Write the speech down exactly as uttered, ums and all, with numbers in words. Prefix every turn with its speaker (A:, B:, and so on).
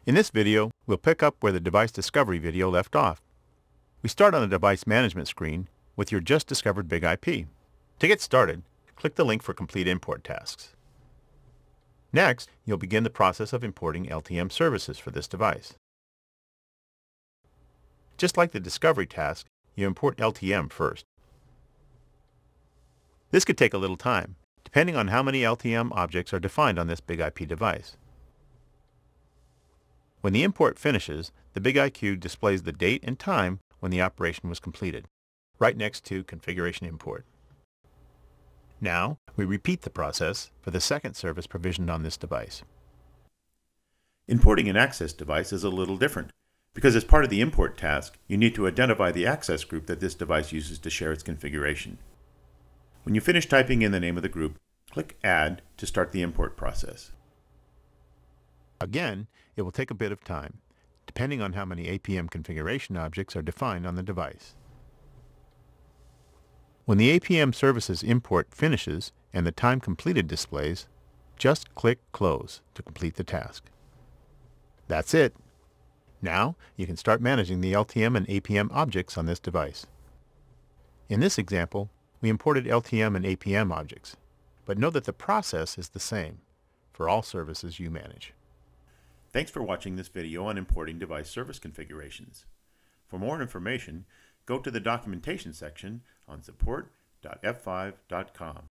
A: In this video, we'll pick up where the device discovery video left off. We start on the device management screen with your just discovered BIG I P. To get started, click the link for complete import tasks. Next, you'll begin the process of importing L T M services for this device. Just like the discovery task, you import L T M first. This could take a little time, depending on how many L T M objects are defined on this BIG I P device. When the import finishes, the BIG I Q displays the date and time when the operation was completed, right next to Configuration Import. Now, we repeat the process for the second service provisioned on this device. Importing an access device is a little different, because as part of the import task, you need to identify the access group that this device uses to share its configuration. When you finish typing in the name of the group, click Add to start the import process. Again, it will take a bit of time, depending on how many A P M configuration objects are defined on the device. When the A P M services import finishes and the time completed displays, just click Close to complete the task. That's it. Now, you can start managing the L T M and A P M objects on this device. In this example, we imported L T M and A P M objects, but know that the process is the same for all services you manage. Thanks for watching this video on importing device service configurations. For more information, go to the documentation section on support dot f five dot com.